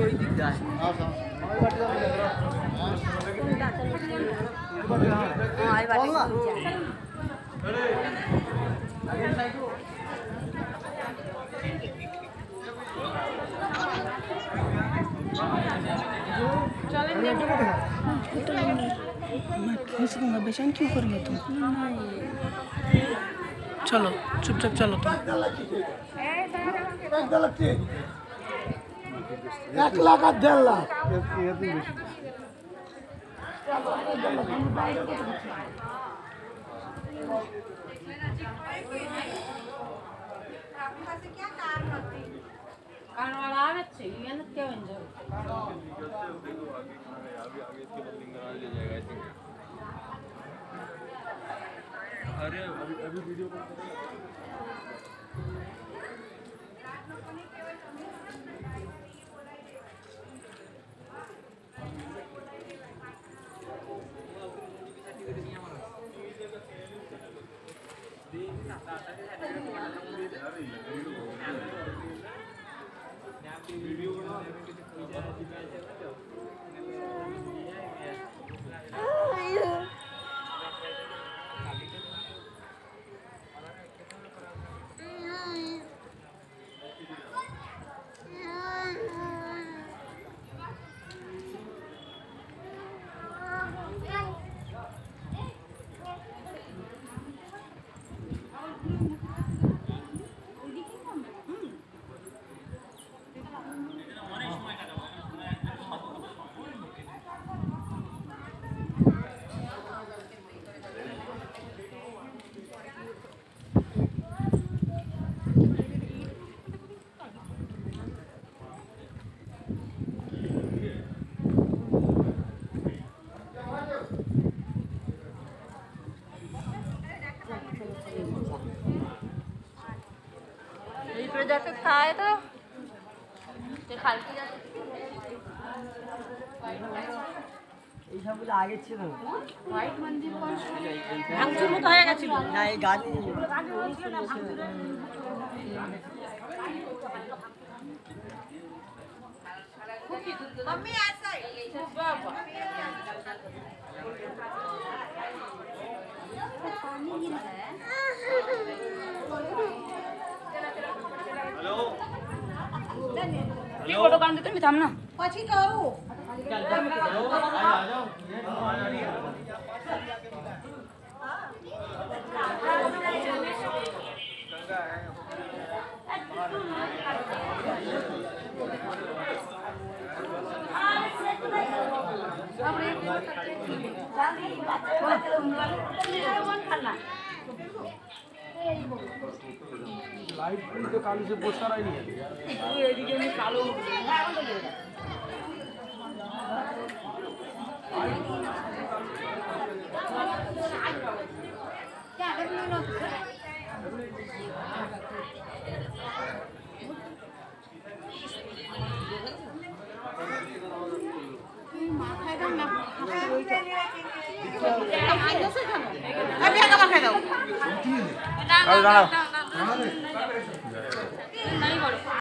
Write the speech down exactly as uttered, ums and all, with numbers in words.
वही दिख रहा है। मैं खींच दूंगा, बेचैन क्यों कर रही तुम? चलो चुपचाप चलो तुम। एक लाख और डेढ़ लाख अरे अभी अभी वीडियो कॉल जाके खाए तो এইসব আগে ছিল হোয়াইট মন্দির কোন ভাঙচুর মতো হয়ে গেছিল না এই গাড়ি मम्मी ऐसा ही ये फोटो काढून देतो मी, थांब ना. પછી કરું लाइट तो काली से पोस्टर आई नहीं है एदिके मी कालो अभी आगे मार खाओ दाঁড়াও